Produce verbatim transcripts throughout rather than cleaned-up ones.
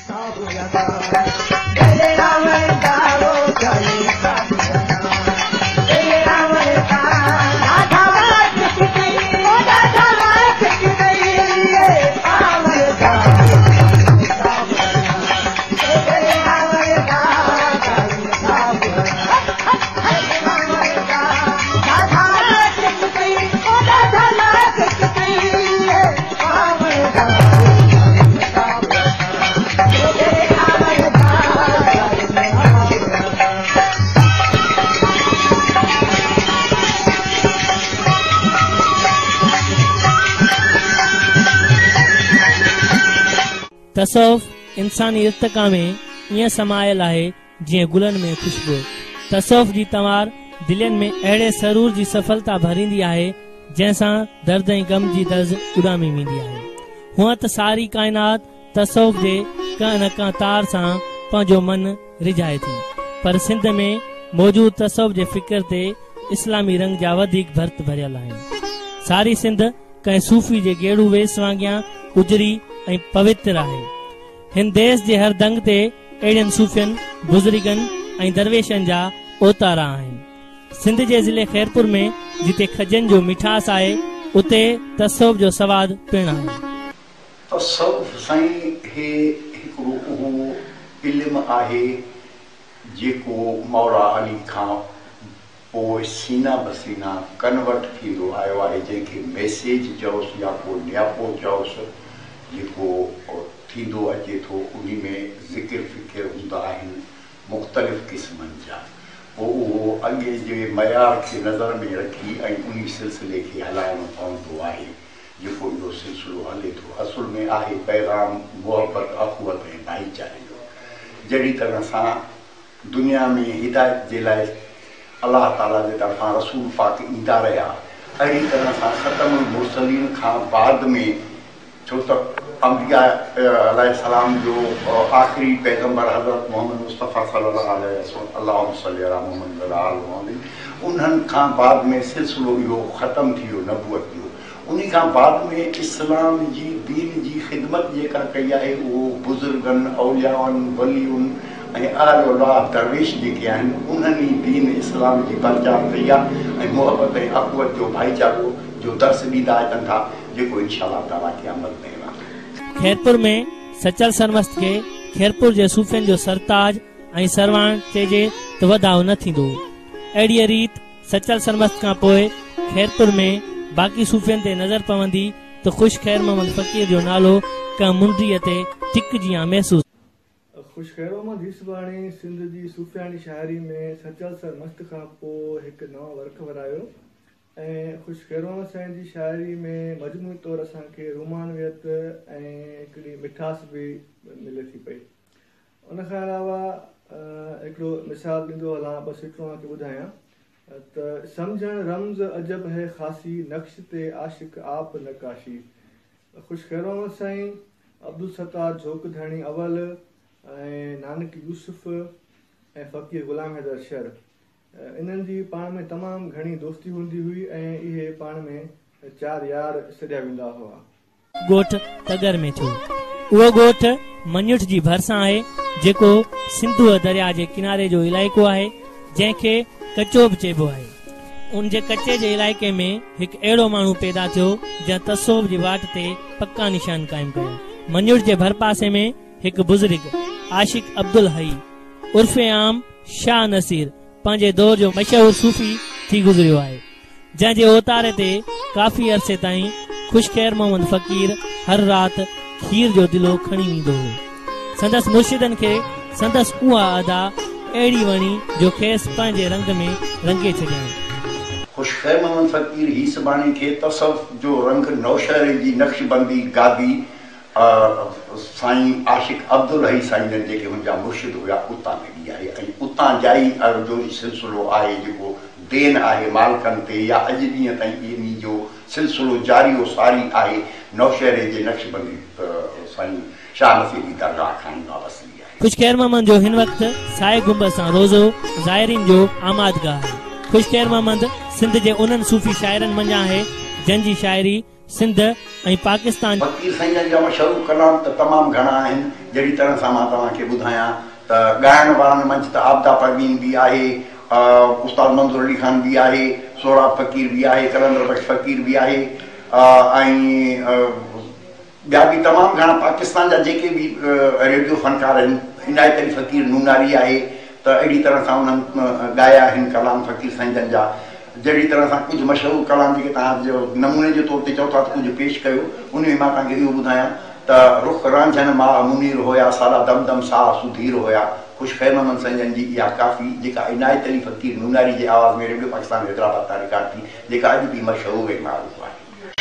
तसव्वुफ़ इंसानी इर्तिक़ा में ईअं समायल आहे जीअं गुलनि में ख़ुशबू। तसव्वुफ़ जी तवार दिलनि में अहिड़े सरूर जी सफलता भरींदी आहे जंहिंसां दर्द ऐं गम जी दर्ज उॾामी वेंदी आहे। हूअं त सारी काइनात तसव्वुफ़ जे कंहिं न कंहिं तार सां पंहिंजो मन रिझाए थी, पर सिंध में मौजूद तसव्वुफ़ जे फ़िक्र ते इस्लामी रंग जा वधीक भर्त भरियल आहिनि। सारी सिंध कंहिं सूफ़ी जे गेड़ू वेस वांगियां उजरी ऐं पवित्र आहे। हिन देश जे हर दंग ते अहिड़नि सूफ़ियनि, बुज़ुर्गनि ऐं दरवेशनि जा ओतारा आहिनि। सिंध जे ज़िले खैरपुर में जिते खजनि जो मिठास आहे, उते तसव्वुफ़ जो सवाद पिणु आहे। तसव्वुफ़ साईं हे हिकिड़ो उहो इल्मु आहे जेको मौला अली खां पोइ सीना बसीना कन्वर्ट थींदो आयो आहे, जंहिंखे मैसेज चयोसि या को न्यापो चयोसि, जेको थींदो अचे थो। उन में ज़िक्र फ़िक्र हूंदा आहिनि मुख़्तलिफ़ क़िस्मनि जा। पोइ उहो अॻे जे मयार खे नज़र में रखी ऐं उन सिलसिले खे हलाइणो पवंदो आहे जेको इहो सिलसिलो हले थो। असुल में आहे पैगाम मुहबत, अख़ुवत ऐं भाईचारे जो। जहिड़ी तरह सां दुनिया में हिदायत जे लाइ अलाह ताला जे तरफ़ां रसूल पाक ईंदा रहिया, अहिड़ी तरह सां ख़तमुल मुरसलीन खां बाद में, छो त अंबिया अलैहिस्सलाम जो आख़िरी पैगंबर हज़रत मोहम्मद मुस्तफ़ा सल्लल्लाहु अलैहि वसल्लम, उन्हनि खां बाद में सिलसिलो इहो ख़तमु थी वियो नबूअत जो। उन खां बाद में इस्लाम जी दीन जी ख़िदमत जेका कई आहे उहो बुज़ुर्गनि, औलियाउनि, वलियुनि ऐं अहल औलाह दरवेश जेके आहिनि उन्हनि दीन इस्लाम जी प्रचार कई आहे ऐं मुहबत ऐं अख़ुवत जो भाईचारो जो दर्स ॾींदा अचनि था, जेको इंशाअल्लाह ताला क़यामत में खैरपुर में सचल सरमस्त के खैरपुर जे सूफ़ियनि जो सरताज ऐं सरवाण चइजे त वधाउ न थींदो। अहिड़ी रीत सचल सरमस्त खां पोइ खैरपुर में बाक़ी सूफ़ियनि ते नज़र पवंदी त ख़ुश ख़ैर मोहम्मद फ़कीर जो नालो कंहिं मुंडीअ ते टिकजी महसूस। ख़ुश ख़ैर मोहम्मद हीसबाणी सिंध जी सूफ़ियानी शाइरी में सचल सरमस्त खां पोइ हिकु नओं वर्क वरायो ऐं ख़ुश ख़ैर मोहम्मद साईं जी शाइरी में मजमूई तौरु असांखे रुमानियत ऐं हिकिड़ी मिठास बि मिले थी पई। उनखां अलावा हिकिड़ो मिसाल ॾींदो हलां, बसि हिकिड़ो तव्हांखे ॿुधायां त सम्झण रम्ज़ अजब है ख़ासी, नक्श ते आशिक आप नकाशी। ख़ुश ख़ैर मोहम्मद साईं, अब्दुल सत्तार झोक धणी अवल ऐं नानक यूसुफ ऐं फ़कीर ग़ुलाम हैदर शर, इन्हनि जी पाण में तमामु घणी दोस्ती हूंदी हुई ऐं इहे पाण में चार यार सॾिया वेंदा हुआ। ॻोठ तगर में थियो। उहो ॻोठ मञुठ जी भरिसां आहे जेको सिंधु दरिया जे किनारे जो इलाइक़ो आहे, जंहिंखे कचो बि चइबो आहे। उन जे कचे जे इलाइक़े में हिकु अहिड़ो माण्हू पैदा थियो जंहिं तसव्वुफ़ जी वाट ते पक्का निशान क़ाइमु कया। मञुठ जे भर पासे में हिकु बुज़ुर्ग आशिक अब्दुल हई उर्फ़े आम शाह नसीर पंहिंजे दौर जो मशहूर सूफ़ी थी गुज़रियो आहे, जंहिंजे ओतारे ते काफ़ी अरसे ताईं ख़ुश ख़ैर मोहम्मद फ़कीर हर राति खीर जो दिलो खणी वेंदो हो। संदसि मुर्शिदनि खे संदसि उहा अदा अहिड़ी वणी जो खेसि पंहिंजे रंग में रंगे छॾियईं। ख़ुश ख़ैर मोहम्मद फ़कीर हीसबाणी खे तसव्वुफ़ जो रंग नौशहरे जी नक्शबंदी गादी साईं आशिक अब्दुल हई साईं जेके हुनजा मुर्शिद हुआ उतां मिली आहे ऐं उतां जाई जो सिलसिलो आहे जेको देन आहे मालकनि ते, या अॼु ॾींहं ताईं इन जो सिलसिलो जारी व सारी आहे नौशहरे जे नक्शबंदी साईं शाह नसीर जी दरगाह खां वाबस्ती आहे। ख़ुश ख़ैर मोहम्मद जो हिन वक़्तु साए गुंबद सां रोज़ो ज़ाइरीन जो आमादगाह आहे। ख़ुश ख़ैर मोहम्मद सिंध जे उन्हनि सूफ़ी शाइरनि मंझां आहे जंहिंजी शाइरी सिंध ऐं पाकिस्तान फ़क़ीर साईं जा मशहूर कलाम त तमामु घणा आहिनि। जहिड़ी तरह सां मां तव्हांखे ॿुधायां त ॻाइण वारनि मंझि त आबदा परवीन बि आहे, उस्ताद मंज़ूर अली ख़ान बि आहे, सोहराब फ़क़ीर बि आहे, कलंदर बख्श फ़क़ीर बि आहे, ऐं ॿिया बि तमामु घणा पाकिस्तान जा जेके बि रेडियो फ़नकार आहिनि। इनायत अली फ़क़ीर नूनारी आहे, त अहिड़ी तरह सां उन्हनि ॻाया आहिनि कलाम फ़क़ीर साईं जन जा। जहिड़ी तरह सां कुझु मशहूरु कलाम जेके तव्हां जो नमूने जे तौर ते चओ था त कुझु पेश कयो, उन में मां तव्हांखे इहो ॿुधायां त रुख रांझनि मां मुनीर हुया, सारा दम दम साह सुधीर हुया। ख़ुश ख़ैर मोहम्मद साईं जन जी इहा काफ़ी जेका इनायत अली फ़क़ीर नूनारी जे आवाज़ में रेडियो पाकिस्तान हैदराबाद तां रिकॉर्ड थी, जेका अॼु बि मशहूरु ऐं मारूफ़ आहे।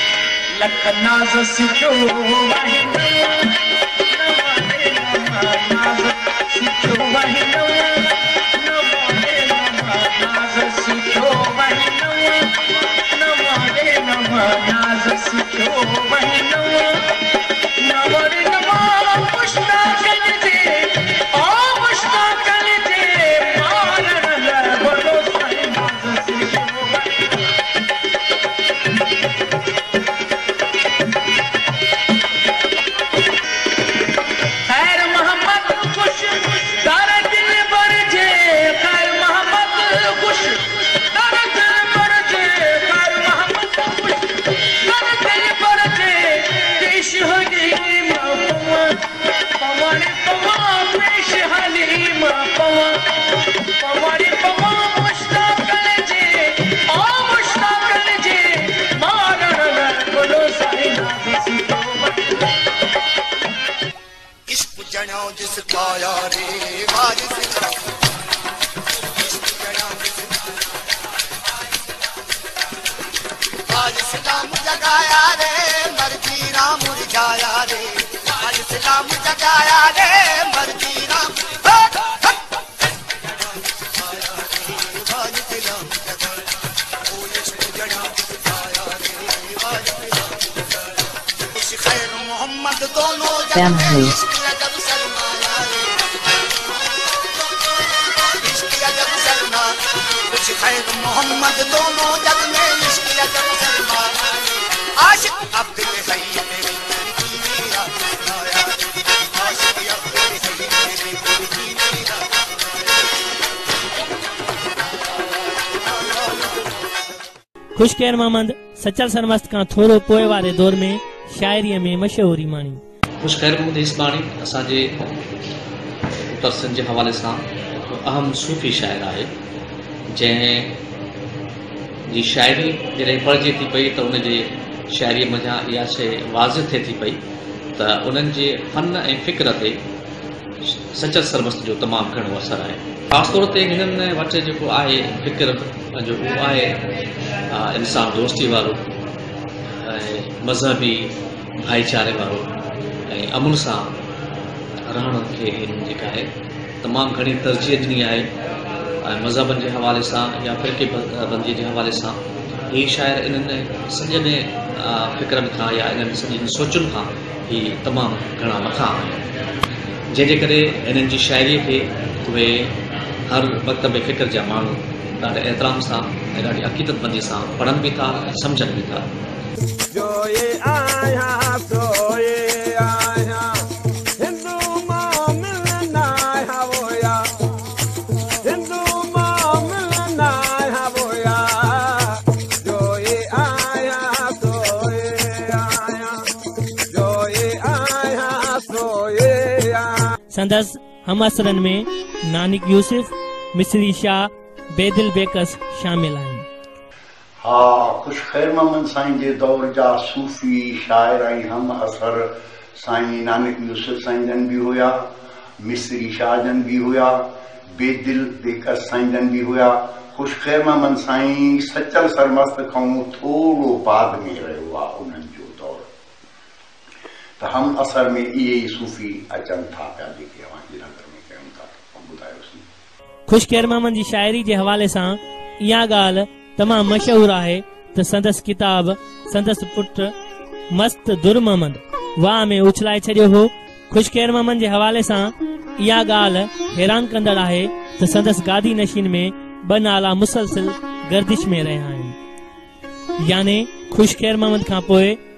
ख़ुश ख़ैर मोहम्मद सचल सरमस्त खां थोरो पोइ वारे दौर में शाइरीअ में मशहूरी माणी। ख़ुश ख़ैर मोहम्मद इस्माणी असांजे उत्तर सिंध जे हवाले सां अहम सूफ़ी शाइर आहे, जंहिं जी शाइरी जॾहिं पढ़िजे थी पई त उनजे शाइरीअ मञा इहा शइ वाज़िह थिए थी पई त उन्हनि जे फ़न ऐं फ़िक्र ते सचल सरमस्त जो तमामु घणो असरु आहे। ख़ासि तौर ते हिननि वटि जेको आहे फ़िक्र जो उहो आहे इंसान दोस्ती वारो ऐं मज़हबी भाईचारे वारो ऐं अमुन सां रहण खे हिननि जेका आहे तमामु घणी तरजीह ॾिनी आहे। ऐं मज़हबनि जे हवाले सां या फ़िरके बंदीअ जे हवाले सां हीअ शाइर इन्हनि सॼनि फ़िक्रनि खां या इन्हनि सॼनि सोचुनि खां ही तमामु घणा मथां आहिनि, जंहिंजे करे हिननि जी शाइरीअ खे उहे हर मकतब फ़िक्र जा माण्हू ॾाढे एतिराम सां ऐं ॾाढी अक़ीदतमंदी सां पढ़नि बि था ऐं सम्झनि बि था। संदस हम असरन में नानिक यूसुफ, मिस्री शाह, बेदिल बेकस शामिल आहिनि। हा, ख़ुश ख़ैर मोहम्मद साईं जे दौर जा सूफ़ी शाइर ऐं हम असर साईं नानिक यूसुफ साईं जन बि हुया, मिस्री शाह जन बि हुया, बेदिल बेकस साईं जन बि हुया। ख़ुश ख़ैर मोहम्मद साईं सचल सरमस्त खां थोरो बाद में रहियो आहे उन्हनि जो दौर, त हम असर में इहे ई सूफ़ी अचनि था पिया जेके अवांजे नज़र में कयूं था ॿुधायोसीं। ख़ुश ख़ैर मोहम्मद जी शाइरी जे हवाले सां इहा ॻाल्हि तमामु मशहूरु आहे त संदसि किताब संदसि पुटु मस्त दुर मोहम्मद वाह में उछलाए छॾियो हो। ख़ुश ख़ैर मोहम्मद जे हवाले सां इहा ॻाल्हि हैरान कंदड़ आहे त संदसि गादी नशीन में ॿ नाला मुसलसिल गर्दिश में रहिया आहिनि, याने ख़ुश ख़ैर मोहम्मद खां पोइ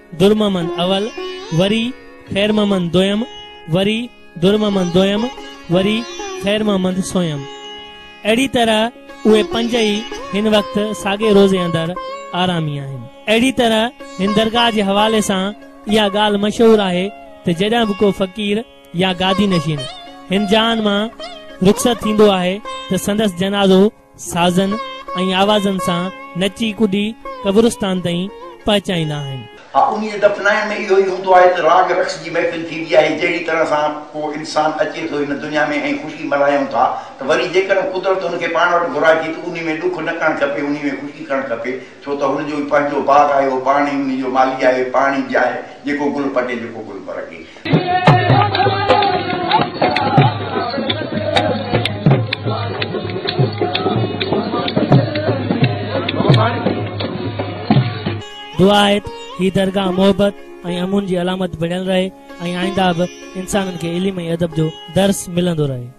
दुर्ममंद अवल, वरी ख़ैर महमद दोयम, वरी दुर्ममंद दोयम, वरी ख़ैर महमद सोयम। अहिड़ी तरह उहे पंज ई हिन वक़्तु साॻे रोज़े अंदरि आरामी आहिनि। अहिड़ी तरह हिन दरगाह जे हवाले सां इहा ॻाल्हि मशहूर आहे त जॾहिं बि को फ़क़ीर या गादी नशीन हिन जान मां रुख़सत थींदो आहे त संदसि जनाज़ो साज़न ऐं आवाज़नि सां नची कुॾी क़ब्रिस्तान ताईं पहुचाईंदा आहिनि। हा, उन दफ़नाइण में इहो ई हूंदो आहे त राग रक्स जी महफ़िल थींदी आहे। जहिड़ी तरह सां को इंसान अचे थो हिन दुनिया में ऐं ख़ुशी मल्हायूं था, त वरी जेकॾहिं कुदरत हुनखे पाण वटि घुराए थी त उन में ॾुख न करणु खपे, उन में ख़ुशी करणु खपे। छो त हुनजो पंहिंजो बाग आहे, उहो पाण ई उनजो माली आहे, पाणी जाए जेको गुल पटे, जेको गुल परखे। दुआ आहे ही दरगाह मोहब्बत ऐं अमून जी अलामत बणियल रहे ऐं आईंदा बि इंसाननि खे इल्म ऐं अदब जो दर्स मिलंदो रहे।